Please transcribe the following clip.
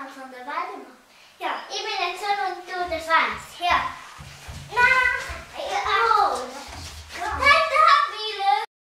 Anfang der Weide machen. Ja, ich bin jetzt schon und du der Franz. Ja.